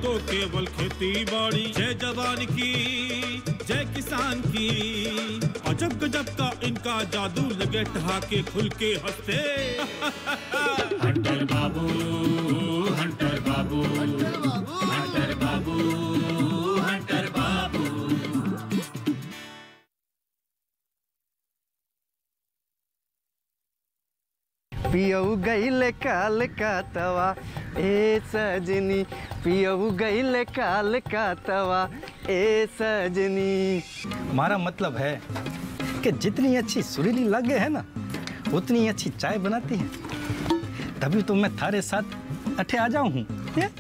इनको केवल खेती बाड़ी। जय जवान की, जय किसान की, अजब गजब का इनका जादू, लगे ठहाके खुल के हंसते। हंटर बाबू, हंटर बाबू, हंटर बाबू, हंटर बाबू, हंटर बाबू। पियऊ गईले काल का तवा ए सजनी, पियऊ गईले काल का तवा ए सजनी। हमारा मतलब है कि जितनी अच्छी सुरीली लगे है ना, उतनी अच्छी चाय बनाती है। तभी तो मैं थारे साथ अठे आ जाऊं हूँ।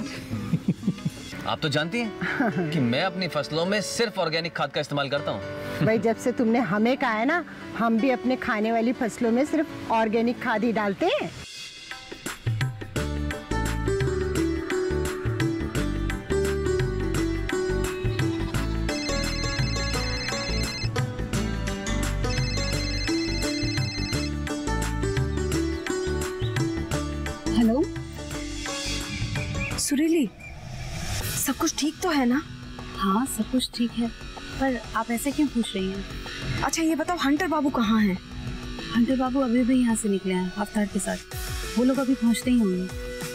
आप तो जानती हैं कि मैं अपनी फसलों में सिर्फ ऑर्गेनिक खाद का इस्तेमाल करता हूँ। भाई जब से तुमने हमें कहा है ना, हम भी अपने खाने वाली फसलों में सिर्फ ऑर्गेनिक खाद ही डालते हैं। हेलो सुरीली, सब कुछ ठीक तो है ना? हाँ सब कुछ ठीक है, पर आप ऐसे क्यों पूछ रही हैं? अच्छा ये बताओ, हंटर बाबू कहाँ हैं? हंटर बाबू अभी भी यहाँ से निकले हैं अवतार के साथ। वो लोग अभी पहुँचते ही होंगे।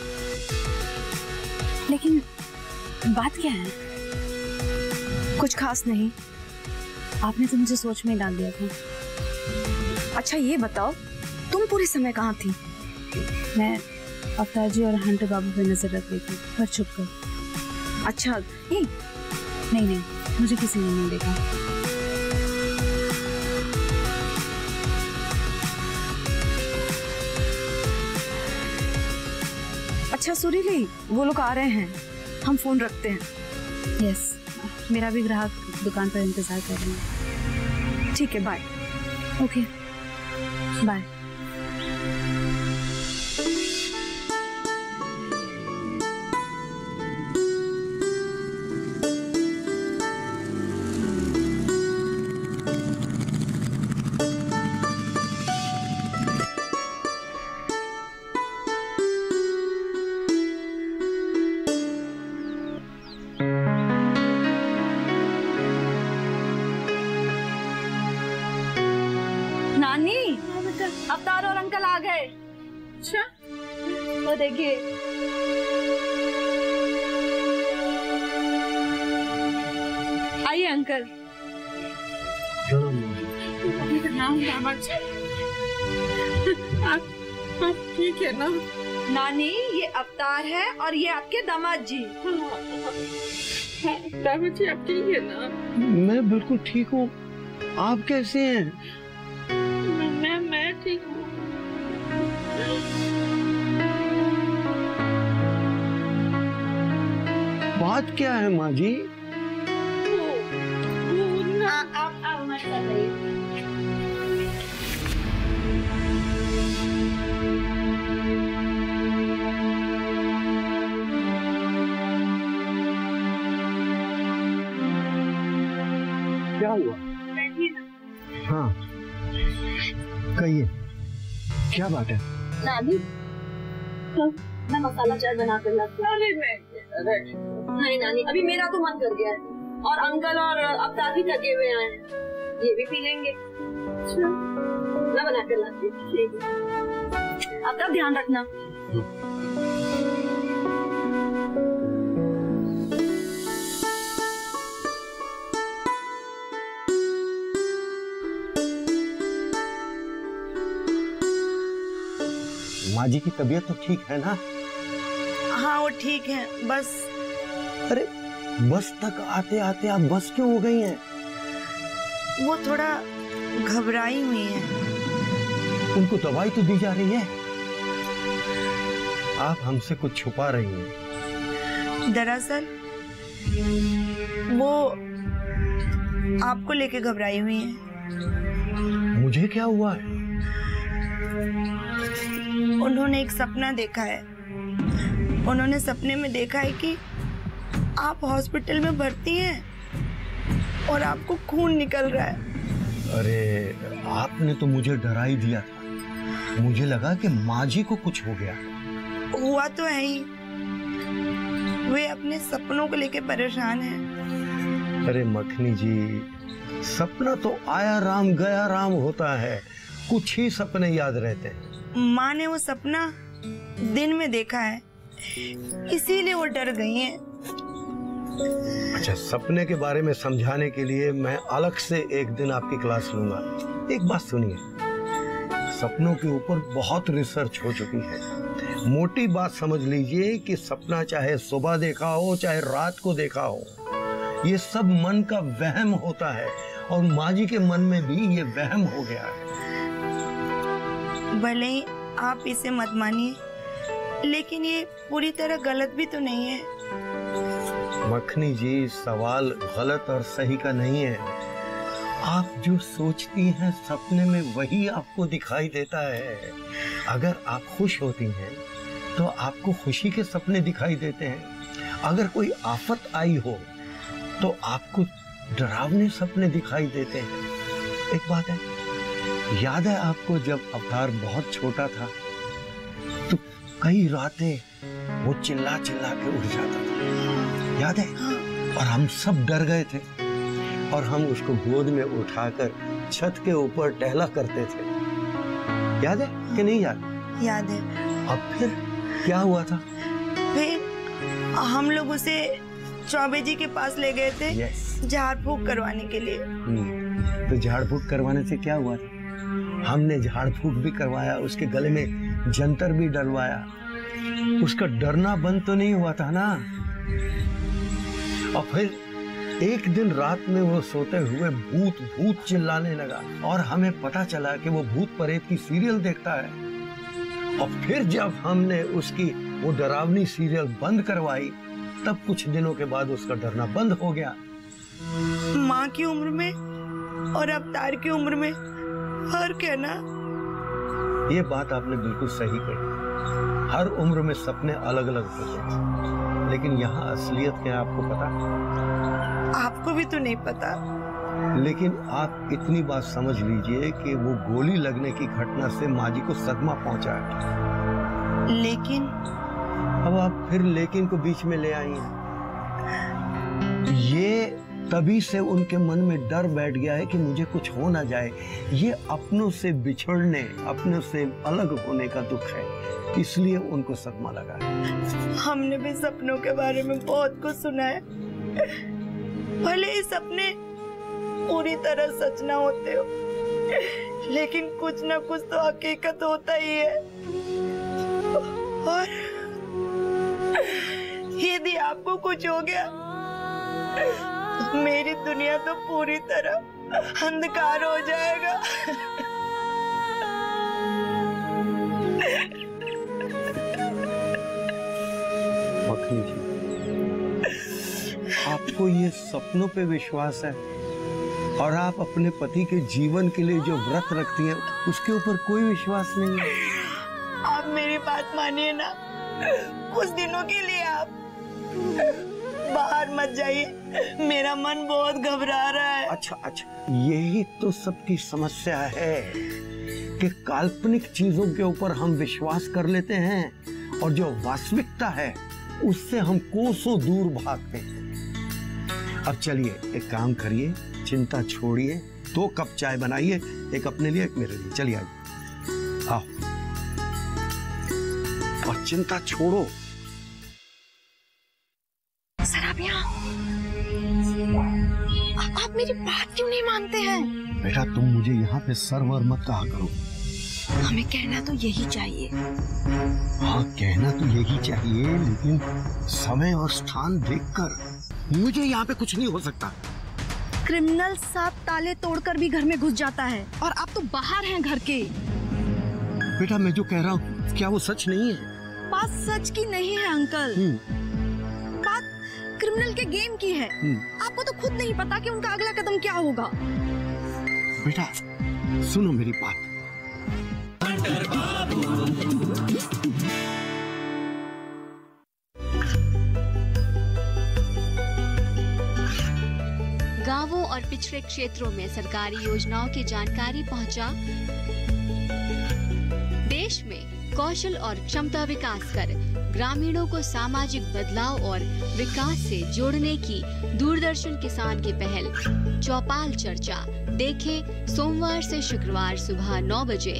लेकिन बात क्या है? कुछ खास नहीं। आपने तो मुझे सोच में डाल दिया था। अच्छा ये बताओ, तुम पूरे समय कहाँ थी? मैं अवतार जी और हंटर बाबू पे नजर रख रही थी, पर छुप कर। अच्छा नहीं, मुझे किसी ने नहीं देखा। अच्छा सुरीली, वो लोग आ रहे हैं, हम फोन रखते हैं। यस, मेरा भी ग्राहक दुकान पर इंतजार कर रहे हैं। ठीक है, बाय। Okay bye. नानी, अवतार और अंकल आ गए। अच्छा, वो देखिए। आइए अंकल। आप ठीक है ना? नानी, ये अवतार है और ये आपके दामाद जी। दामाद जी आप ठीक है ना? मैं बिल्कुल ठीक हूँ। आप कैसे हैं? मैं ठीक हूँ। बात क्या है माँ जी? आप मत बताइए। क्या हुआ? हाँ कहिए, क्या बात है? नानी, मैं मसाला चाय बना कर लाती हूँ। नहीं नानी, अभी मेरा तो मन कर गया है और अंकल और अवतार भी थके हुए आए हैं, ये भी पी लेंगे। मैं बना कर लाती हूँ। ठीक है, अवतार ध्यान रखना। माँ जी की तबीयत तो ठीक है ना? हाँ वो ठीक है, बस। अरे बस तक आते आते आप बस क्यों हो गई हैं? वो थोड़ा घबराई हुई है। उनको दवाई तो दी जा रही है। आप हमसे कुछ छुपा रही हैं। दरअसल वो आपको लेके घबराई हुई है। मुझे क्या हुआ है? उन्होंने एक सपना देखा है। उन्होंने सपने में देखा है कि आप हॉस्पिटल में भर्ती हैं और आपको खून निकल रहा है। अरे आपने तो मुझे डरा ही दिया था। मुझे लगा कि माँ जी को कुछ हो गया। हुआ तो है ही, वे अपने सपनों को लेके परेशान हैं। अरे मखनी जी, सपना तो आया राम गया राम होता है, कुछ ही सपने याद रहते हैं। माँ ने वो सपना दिन में देखा है, इसीलिए वो डर गई हैं। अच्छा, सपने के बारे में समझाने के लिए मैं अलग से एक दिन आपकी क्लास लूंगा। एक बात सुनिए, सपनों के ऊपर बहुत रिसर्च हो चुकी है। मोटी बात समझ लीजिए कि सपना चाहे सुबह देखा हो चाहे रात को देखा हो, ये सब मन का वहम होता है और माँ जी के मन में भी ये वहम हो गया है। भले ही आप इसे मत मानिए, लेकिन ये पूरी तरह गलत भी तो नहीं है। मखनी जी, सवाल गलत और सही का नहीं है। आप जो सोचती हैं सपने में वही आपको दिखाई देता है। अगर आप खुश होती हैं तो आपको खुशी के सपने दिखाई देते हैं। अगर कोई आफत आई हो तो आपको डरावने सपने दिखाई देते हैं। एक बात है, याद है आपको जब अवतार बहुत छोटा था तो कई रातें वो चिल्ला चिल्ला के उठ जाता था, याद है? और हम सब डर गए थे और हम उसको गोद में उठाकर छत के ऊपर टहला करते थे। याद है कि नहीं याद? याद है। अब फिर क्या हुआ था? फिर हम लोग उसे चौबे जी के पास ले गए थे झाड़ फूक करवाने के लिए। तो झाड़ फूक करवाने से क्या हुआ था? हमने झाड़ फूक भी करवाया, उसके गले में जंतर भी डलवाया। उसका डरना बंद तो नहीं हुआ था ना। और फिर एक दिन रात में वो सोते हुए भूत भूत चिल्लाने लगा और हमें पता चला कि वो भूत प्रेत की सीरियल देखता है। और फिर जब हमने उसकी वो डरावनी सीरियल बंद करवाई तब कुछ दिनों के बाद उसका डरना बंद हो गया। माँ की उम्र में और अवतार की उम्र में फर्क है ना? ये बात आपने बिल्कुल सही कही। हर उम्र में सपने अलग अलग होते हैं, लेकिन यहाँ असलियत क्या है आपको पता? आपको भी तो नहीं पता। लेकिन आप इतनी बात समझ लीजिए कि वो गोली लगने की घटना से माँ जी को सदमा पहुंचा है। लेकिन अब आप फिर लेकिन को बीच में ले आई हैं। ये तभी से उनके मन में डर बैठ गया है कि मुझे कुछ हो ना जाए। ये अपनों से बिछड़ने, अपनों से अलग होने का दुख है, इसलिए उनको सदमा लगा है। हमने भी सपनों के बारे में बहुत कुछ सुना है। भले ही सपने पूरी तरह सच ना होते हो, लेकिन कुछ ना कुछ तो हकीकत होता ही है। और यदि आपको कुछ हो गया तो मेरी दुनिया तो पूरी तरह अंधकार हो जाएगा। मखनी जी, आपको ये सपनों पे विश्वास है और आप अपने पति के जीवन के लिए जो व्रत रखती हैं उसके ऊपर कोई विश्वास नहीं है। आप मेरी बात मानिए ना, कुछ दिनों के लिए आप बाहर मत जाइए, मेरा मन बहुत घबरा रहा है। अच्छा, यही तो सबकी समस्या है कि काल्पनिक चीजों के ऊपर हम विश्वास कर लेते हैं और जो वास्तविकता है उससे हम कोसों दूर भागते हैं। अब चलिए एक काम करिए, चिंता छोड़िए, 2 कप चाय बनाइए, एक अपने लिए एक मेरे लिए। चलिए आइए, आओ और चिंता छोड़ो। सराबिया, आप मेरी बात क्यों नहीं मानते हैं? बेटा, तुम मुझे यहाँ पे सरवर मत कहा करो। हमें कहना तो यही चाहिए। हाँ, कहना तो यही चाहिए, लेकिन समय और स्थान देखकर मुझे यहाँ पे कुछ नहीं हो सकता। क्रिमिनल 7 ताले तोड़कर भी घर में घुस जाता है और आप तो बाहर हैं घर के। बेटा, मैं जो कह रहा हूँ क्या वो सच नहीं है? बात सच की नहीं है अंकल, बात क्रिमिनल के गेम की है। आपको तो खुद नहीं पता कि उनका अगला कदम क्या होगा। बेटा सुनो मेरी बात। गांवों और पिछड़े क्षेत्रों में सरकारी योजनाओं की जानकारी पहुंचा। देश में कौशल और क्षमता विकास कर ग्रामीणों को सामाजिक बदलाव और विकास से जोड़ने की दूरदर्शन किसान की पहल चौपाल चर्चा देखें सोमवार से शुक्रवार सुबह 9 बजे।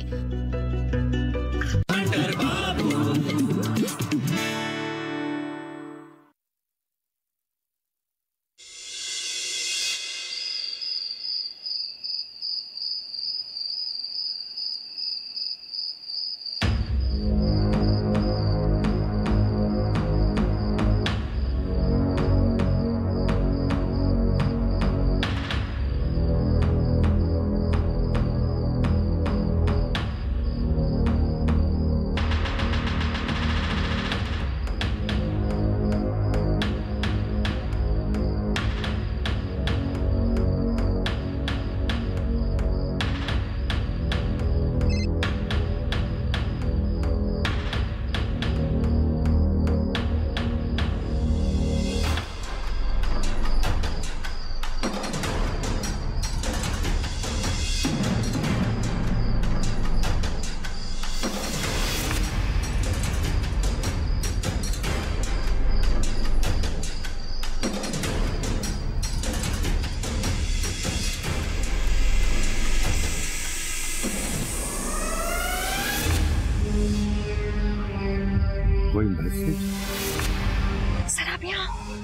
सर आप यहाँ,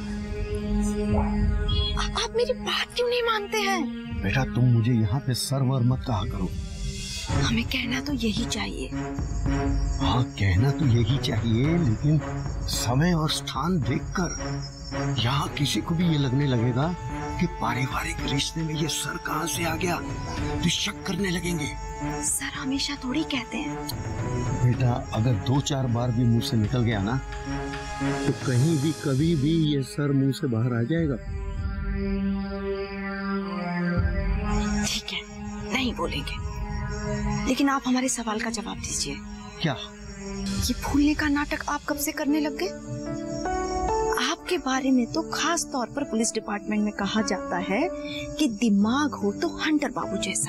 आप मेरी बात क्यों नहीं मानते हैं? बेटा तुम मुझे यहाँ पे सर्वर मत कहा करो। हमें कहना तो यही चाहिए। हाँ कहना तो यही चाहिए, लेकिन समय और स्थान देखकर यहाँ किसी को भी ये लगने लगेगा कि पारिवारिक रिश्ते में ये सर कहाँ से आ गया, तो शक करने लगेंगे। सर हमेशा थोड़ी कहते हैं। बेटा अगर 2-4 बार भी मुंह से निकल गया ना, तो कहीं भी कभी भी ये सर मुंह से बाहर आ जाएगा। ठीक है, नहीं बोलेंगे, लेकिन आप हमारे सवाल का जवाब दीजिए। क्या? ये भूलने का नाटक आप कब से करने लग गए? आपके बारे में तो खास तौर पर पुलिस डिपार्टमेंट में कहा जाता है कि दिमाग हो तो हंटर बाबू जैसा।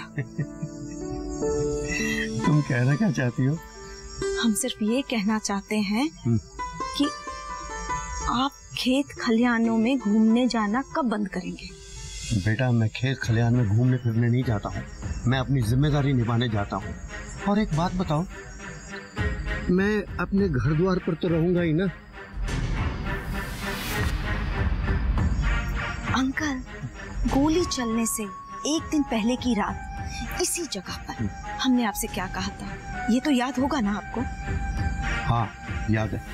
तुम कहना क्या चाहती हो? हम सिर्फ ये कहना चाहते हैं कि आप खेत खलिहानों में घूमने जाना कब बंद करेंगे? बेटा मैं खेत खलिहान में घूमने फिरने नहीं जाता हूँ, मैं अपनी जिम्मेदारी निभाने जाता हूँ। और एक बात बताओ, मैं अपने घर द्वार पर तो रहूंगा ही ना। अंकल, गोली चलने से एक दिन पहले की रात इसी जगह पर हमने आपसे क्या कहा था, ये तो याद होगा ना आपको? हाँ याद है।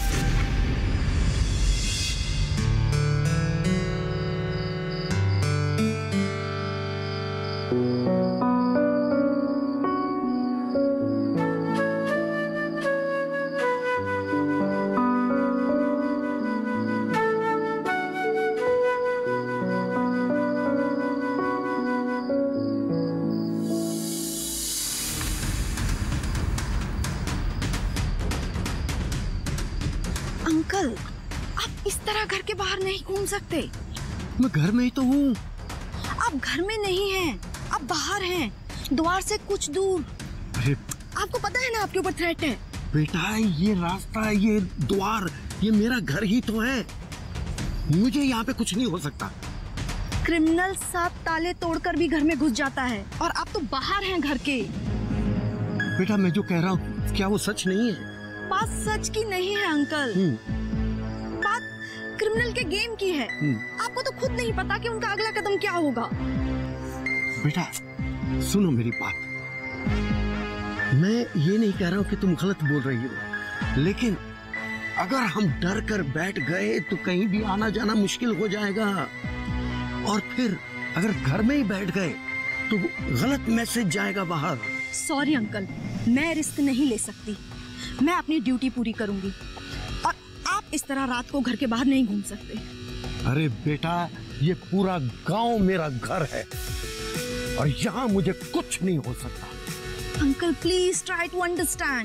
अंकल, आप इस तरह घर के बाहर नहीं घूम सकते। मैं घर में ही तो हूँ। आप घर में नहीं हैं, आप बाहर हैं, द्वार से कुछ दूर। अरे आपको पता है ना आपके ऊपर थ्रेट है। बेटा ये रास्ता, ये द्वार, ये मेरा घर ही तो है, मुझे यहाँ पे कुछ नहीं हो सकता। क्रिमिनल 7 ताले तोड़कर भी घर में घुस जाता है और आप तो बाहर हैं घर के। बेटा मैं जो कह रहा हूँ क्या वो सच नहीं है? बात सच की नहीं है अंकल, बात क्रिमिनल के गेम की है। आपको तो खुद नहीं पता कि उनका अगला कदम क्या होगा। बेटा सुनो मेरी बात, मैं ये नहीं कह रहा हूँ कि तुम गलत बोल रही हो, लेकिन अगर हम डर कर बैठ गए तो कहीं भी आना जाना मुश्किल हो जाएगा। और फिर अगर घर में ही बैठ गए तो गलत मैसेज जाएगा बाहर। सॉरी अंकल, मैं रिस्क नहीं ले सकती, मैं अपनी ड्यूटी पूरी करूंगी और आप इस तरह रात को घर के बाहर नहीं घूम सकते। अरे बेटा ये पूरा गांव मेरा घर है और यहाँ मुझे कुछ नहीं हो सकता। Uncle please try to understand.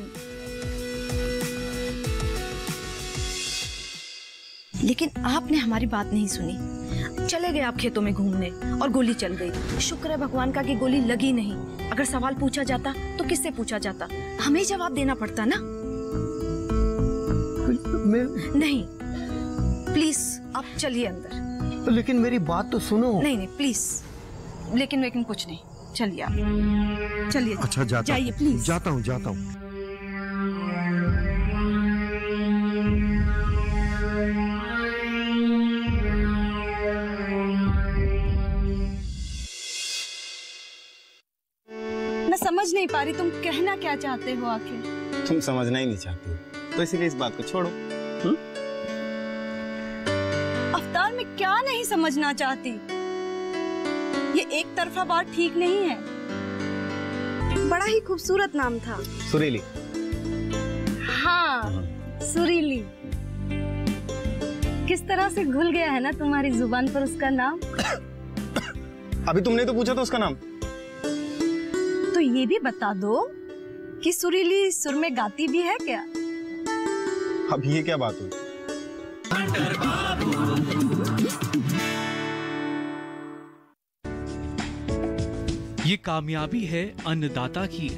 लेकिन आपने हमारी बात नहीं सुनी, चले गए आप खेतों में घूमने और गोली चल गई। शुक्र है भगवान का कि गोली लगी नहीं, अगर सवाल पूछा जाता तो किससे पूछा जाता, हमें जवाब देना पड़ता ना। नहीं, प्लीज आप चलिए अंदर। लेकिन मेरी बात तो सुनो। नहीं नहीं प्लीज, लेकिन कुछ नहीं, चलिए आप चलिए। अच्छा जाइए प्लीज। जाता हूँ। मैं समझ नहीं पा रही तुम कहना क्या चाहते हो आखिर। तुम समझना ही नहीं चाहती हो, तो इसीलिए इस बात को छोड़ो। अफ्तार, मैं क्या नहीं समझना चाहती? ये एक तरफा बात ठीक नहीं है। बड़ा ही खूबसूरत नाम था। सुरीली। हाँ, सुरीली। किस तरह से घुल गया है ना तुम्हारी जुबान पर उसका नाम। अभी तुमने तो पूछा था उसका नाम। तो ये भी बता दो कि सुरीली सुर में गाती भी है क्या? अब ये क्या बात हुई? ये कामयाबी है अन्नदाता की।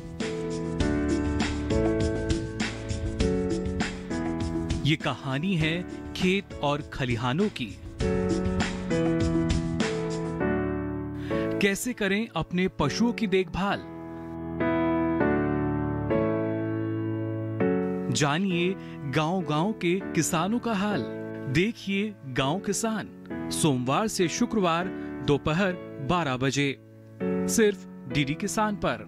ये कहानी है खेत और खलिहानों की। कैसे करें अपने पशुओं की देखभाल, जानिए गांव-गांव के किसानों का हाल। देखिए गांव किसान, सोमवार से शुक्रवार दोपहर 12 बजे सिर्फ डीडी किसान पर।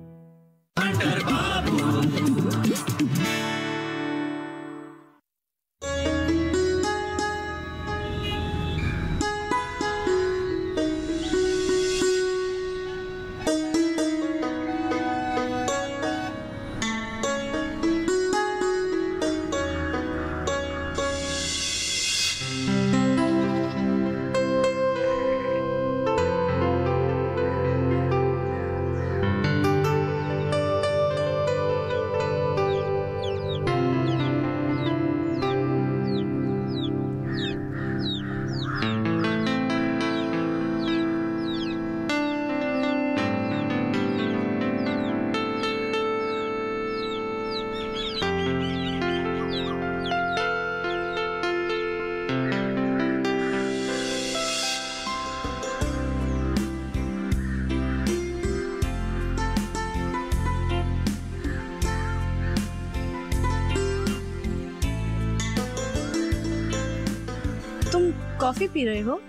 कॉफी पी रहे हो?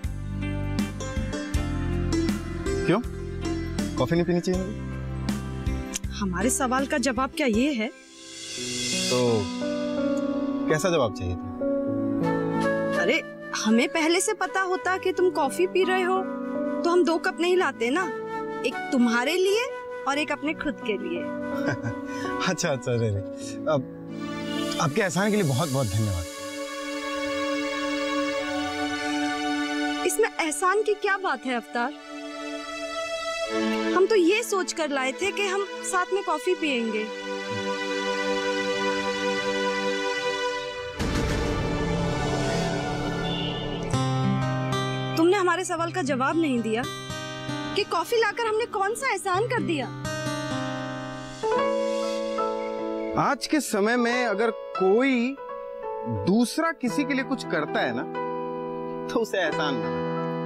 क्यों? कॉफी नहीं पीनी चाहिए? हमारे सवाल का जवाब क्या ये है? तो कैसा जवाब चाहिए था? अरे हमें पहले से पता होता कि तुम कॉफी पी रहे हो तो हम 2 कप नहीं लाते ना, एक तुम्हारे लिए और एक अपने खुद के लिए। अच्छा रे। अब आपके एहसान के लिए बहुत बहुत धन्यवाद। इसमें एहसान की क्या बात है अवतार? हम तो ये सोच कर लाए थे कि हम साथ में कॉफी पिएंगे। तुमने हमारे सवाल का जवाब नहीं दिया कि कॉफी लाकर हमने कौन सा एहसान कर दिया। आज के समय में अगर कोई दूसरा किसी के लिए कुछ करता है ना, तो उसे एहसान माना।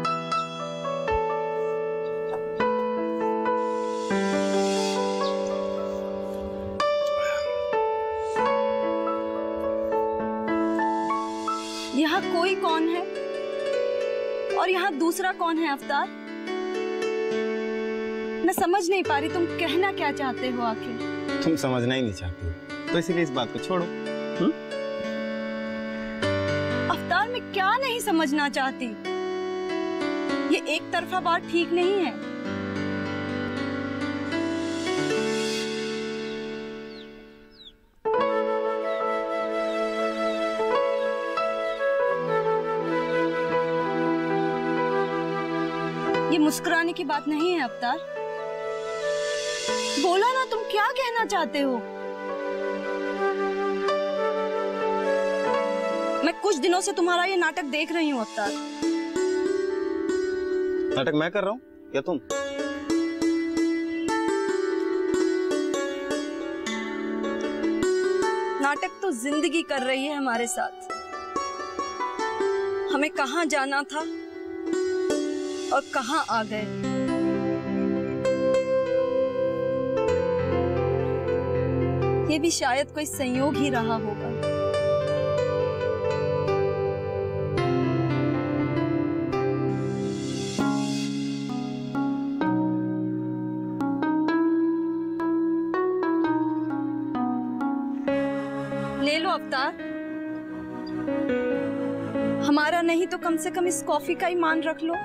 यहाँ कोई कौन है और यहाँ दूसरा कौन है अवतार? मैं समझ नहीं पा रही तुम कहना क्या चाहते हो आखिर। तुम समझना ही नहीं चाहती हो, तो इसीलिए इस बात को छोड़ो। अवतार, मैं क्या नहीं समझना चाहती? ये एक तरफा बात ठीक नहीं है। ये मुस्कुराने की बात नहीं है अवतार। बोला ना, तुम क्या कहना चाहते हो? मैं कुछ दिनों से तुम्हारा ये नाटक देख रही हूँ अवतार। नाटक मैं कर रहा हूँ या तुम? नाटक तो जिंदगी कर रही है हमारे साथ। हमें कहाँ जाना था और कहाँ आ गए। ये भी शायद कोई संयोग ही रहा होगा। ले लो अवतार, हमारा नहीं तो कम से कम इस कॉफी का ही मान रख लो।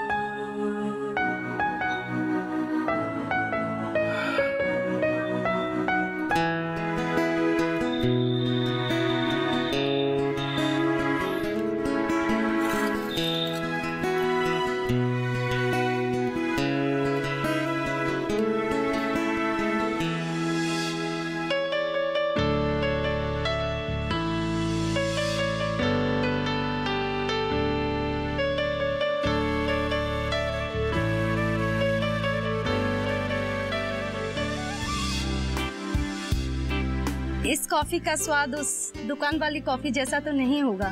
इस कॉफी का स्वाद उस दुकान वाली कॉफी जैसा तो नहीं होगा।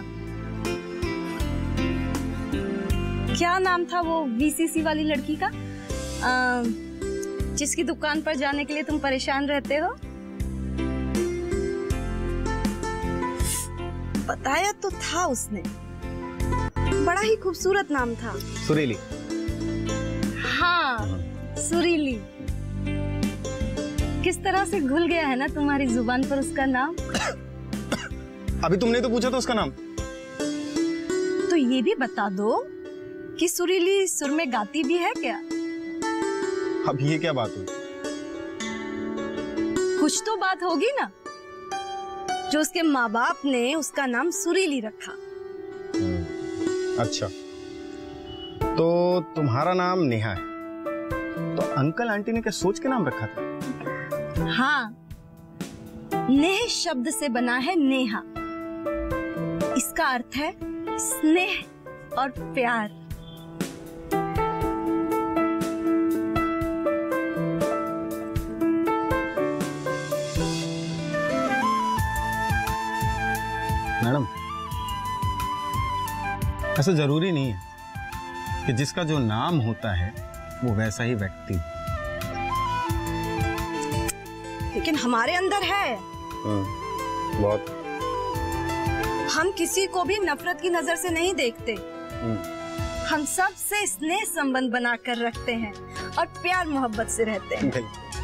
क्या नाम था वो वीसीसी वाली लड़की का, जिसकी दुकान पर जाने के लिए तुम परेशान रहते हो? बताया तो था उसने, बड़ा ही खूबसूरत नाम था। सुरीली। हाँ, सुरीली। किस तरह से घुल गया है ना तुम्हारी जुबान पर उसका नाम। अभी तुमने तो पूछा था उसका नाम। तो ये भी बता दो कि सुरीली सुर में गाती भी है क्या? अब ये क्या बात हुई? कुछ तो बात होगी ना, जो उसके माँ बाप ने उसका नाम सुरीली रखा। अच्छा, तो तुम्हारा नाम नेहा है, तो अंकल आंटी ने क्या सोच के नाम रखा था? हाँ, नेह शब्द से बना है नेहा। इसका अर्थ है स्नेह और प्यार। मैडम, ऐसा जरूरी नहीं है कि जिसका जो नाम होता है वो वैसा ही व्यक्ति। लेकिन हमारे अंदर है। बहुत। हम किसी को भी नफरत की नजर से नहीं देखते। हम सब से स्नेह संबंध बनाकर रखते हैं और प्यार मोहब्बत से रहते हैं।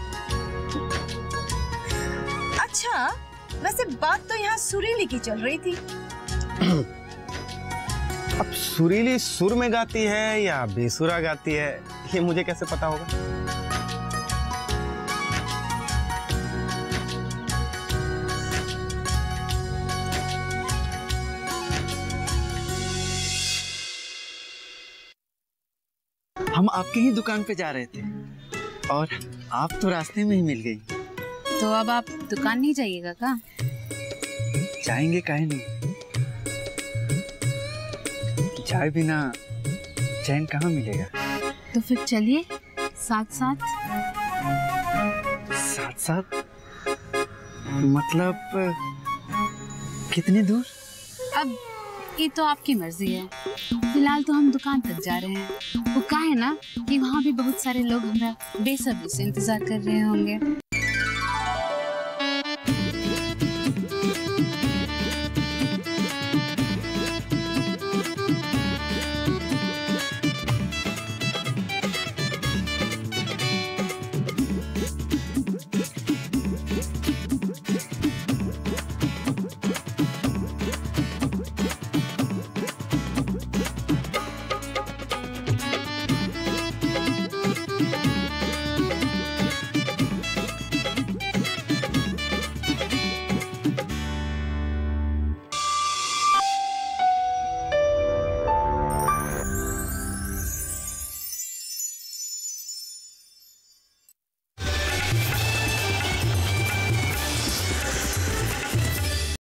अच्छा, वैसे बात तो यहाँ सुरीली की चल रही थी। अब सुरीली सुर में गाती है या बेसुरा गाती है, ये मुझे कैसे पता होगा? हम आपके ही दुकान पे जा रहे थे और आप तो रास्ते में ही मिल गई। तो अब आप दुकान नहीं जाइएगा क्या? जाएंगे, काहे नहीं। चाय बिना चैन कहाँ मिलेगा। तो फिर चलिए साथ साथ। साथ साथ मतलब कितनी दूर? अब ये तो आपकी मर्जी है। फिलहाल तो हम दुकान तक जा रहे हैं। वो कहा है ना कि वहाँ भी बहुत सारे लोग हमारा बेसब्री से इंतजार कर रहे होंगे।